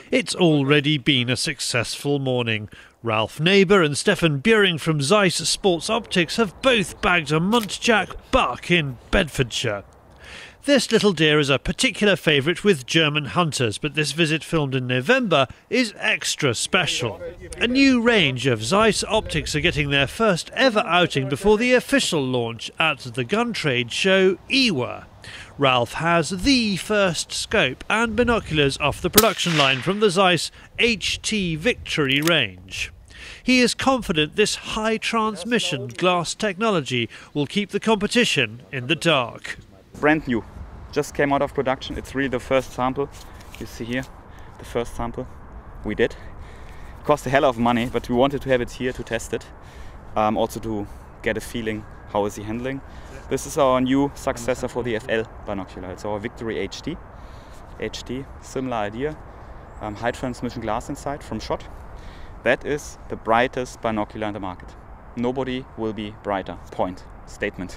It's already been a successful morning. Ralph Neighbour and Stefan Buehring from Zeiss Sports Optics have both bagged a muntjac buck in Bedfordshire. This little deer is a particular favourite with German hunters, but this visit, filmed in November, is extra special. A new range of Zeiss optics are getting their first ever outing before the official launch at the gun trade show IWA. Ralph has the first scope and binoculars off the production line from the Zeiss HT Victory range. He is confident this high transmission glass technology will keep the competition in the dark. Brand new, just came out of production. It's really the first sample. You see here, the first sample we did. It cost a hell of money, but we wanted to have it here to test it. Also to get a feeling how is he handling. This is our new successor for the FL binocular. It's our Victory HT. HT, similar idea. High transmission glass inside from SCHOTT. That is the brightest binocular in the market. Nobody will be brighter. Point. Statement.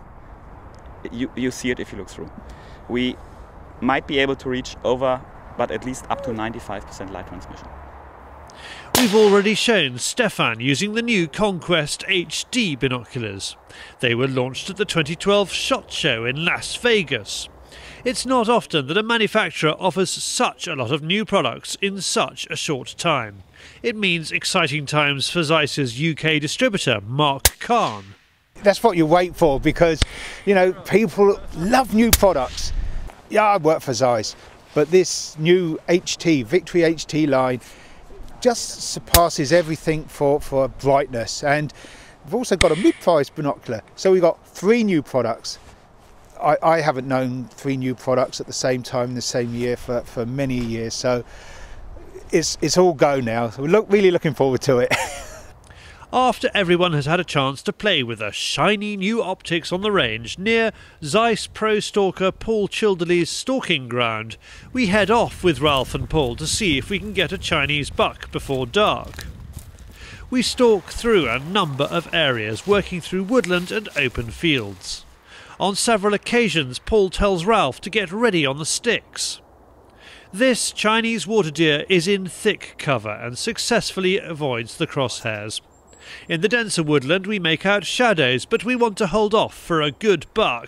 You see it if you look through. We might be able to reach over, but at least up to 95% light transmission. We've already shown Stefan using the new Conquest HD binoculars. They were launched at the 2012 SHOT Show in Las Vegas. It's not often that a manufacturer offers such a lot of new products in such a short time. It means exciting times for Zeiss's UK distributor, Mark Kahn. That's what you wait for because, you know, people love new products. Yeah, I work for Zeiss, but this new HT, Victory HT line, just surpasses everything for brightness. And we've also got a mid-price binocular. So we've got 3 new products. I haven't known 3 new products at the same time in the same year for many years. So it's all go now. So we're really looking forward to it. After everyone has had a chance to play with the shiny new optics on the range near Zeiss Pro Stalker Paul Childerley's stalking ground, we head off with Ralph and Paul to see if we can get a Chinese buck before dark. We stalk through a number of areas, working through woodland and open fields. On several occasions, Paul tells Ralph to get ready on the sticks. This Chinese water deer is in thick cover and successfully avoids the crosshairs. In the denser woodland we make out shadows, but we want to hold off for a good buck.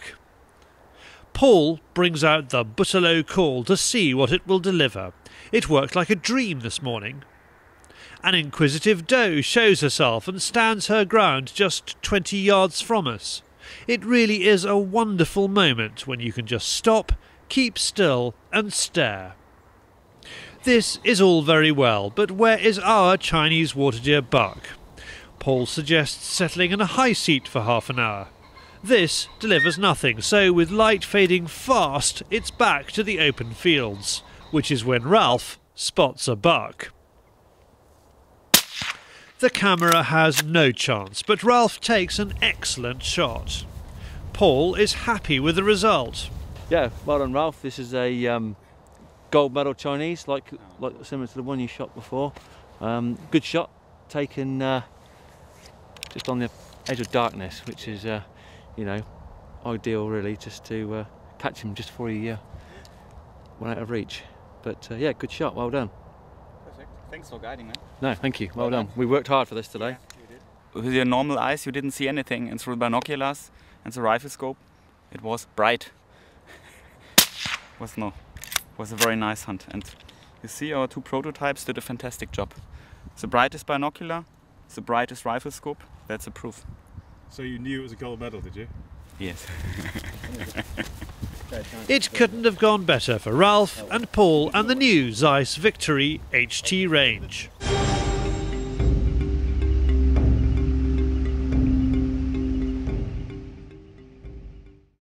Paul brings out the Butterlow call to see what it will deliver. It worked like a dream this morning. An inquisitive doe shows herself and stands her ground just 20 yards from us. It really is a wonderful moment when you can just stop, keep still and stare. This is all very well, but where is our Chinese water deer buck? Paul suggests settling in a high seat for half an hour. This delivers nothing, so with light fading fast, it's back to the open fields, which is when Ralph spots a buck. The camera has no chance, but Ralph takes an excellent shot. Paul is happy with the result. Yeah, well done, Ralph. This is a gold medal Chinese, like similar to the one you shot before. Good shot, taken just on the edge of darkness, which is, you know, ideal really, just to catch him just before he went out of reach. But yeah, good shot, well done. Perfect. Thanks for guiding, man. No, thank you, well done. We worked hard for this today. Yeah, you did. With your normal eyes, you didn't see anything, and through the binoculars and the rifle scope, it was bright. was a very nice hunt, and you see our 2 prototypes did a fantastic job. The brightest binocular, the brightest rifle scope, that's a proof. So you knew it was a gold medal, did you? Yes. It couldn't have gone better for Ralph and Paul and the new Zeiss Victory HT range.